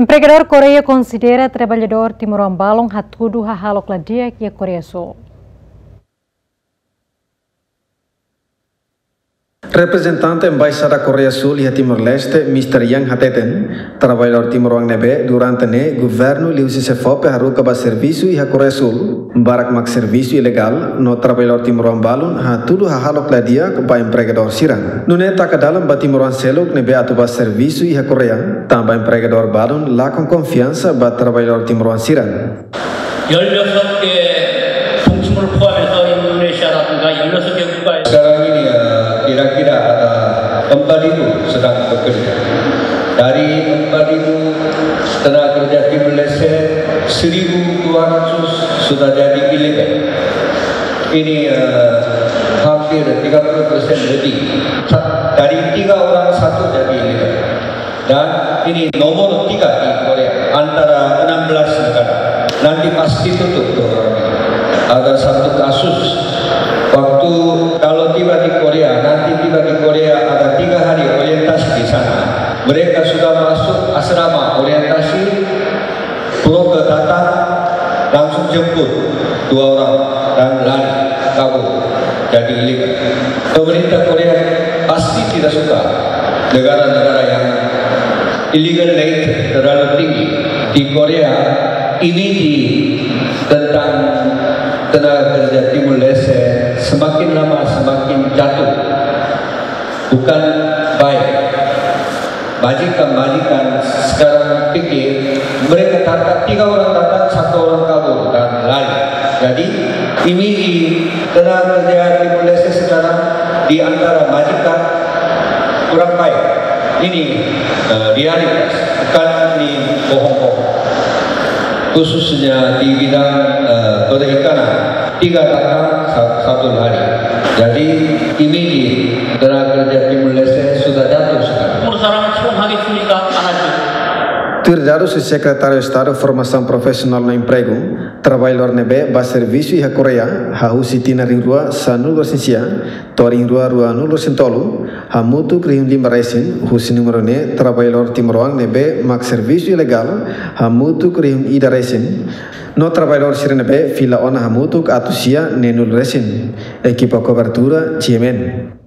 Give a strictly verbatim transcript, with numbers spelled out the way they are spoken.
Empregador Coreia considera trabalhador timor-ambalong hatudu hahalok ladia que Coreia Sul. Representante Embaixada Coreia Sul e Timor-Leste, mister Yang Hateten, trabalhador Timor-Wang Nebe, durante ne governo liu se fope haruka ba serviço e a Coreia Sul, barak mak serviço ilegal, no trabalhador Timor-Wang balun ha tudo ha halok ladia ba empregador sirang. Nune taka dalam ba Timor-Wang seluk nebe atu ba serviço e a Coreia, tamba empregador balun la com confiança ba trabalhador Timor-Wang sirang. 열여섯 개 동침을 포함해서 인도네시아라든가 열여섯 개 국가에 sekarang ini ya kira-kira ada empat ribu sedang bekerja. Dari empat ribu tenaga kerja di Malaysia, seribu dua ratus sudah jadi ilegal. Ini uh, hampir tiga puluh persen lebih. Dari tiga orang satu jadi ilegal. Dan ini nomor tiga di Korea antara enam belas negara. Nanti pasti tutup tuh orang ini. Ada satu kasus waktu kalau tiba di Korea, nanti tiba di Korea ada tiga hari orientasi di sana. Mereka sudah masuk asrama orientasi, blok datang, langsung jemput dua orang dan lari kabur jadi ilegal. Pemerintah Korea pasti tidak suka negara-negara yang illegal rate terlalu tinggi. Di Korea ini di tentang tenaga kerja Timur Leste semakin lama semakin jatuh, bukan baik. Majikan-majikan sekarang pikir mereka datang, tiga orang datang, satu orang kabur dan lari. Jadi ini di tenaga kerja Timur Leste sekarang di antara majikan kurang baik. Ini uh, realitas, bukan ini bohong-bohong. Khususnya di bidang uh, perikanan, tiga datang satu lari. Jadi ini di tenaga kerja Timur Leste sudah jatuh sekarang. Tirjado se secretário de Estado Formação Profissional no Emprego, trabalhador nebe ba serviço e a Coreia, ha usitina ringrua sa nulo sensia, tori ringrua rua nulo sentolu, ha mutu kriun lima resin, husi número ne, trabalhador Timor-Wang nebe mak serviço ilegal, ha mutu kriun ida resin, no trabalhador sirenebe fila ona ha mutu atusia ne nul resin, equipa cobertura G M N.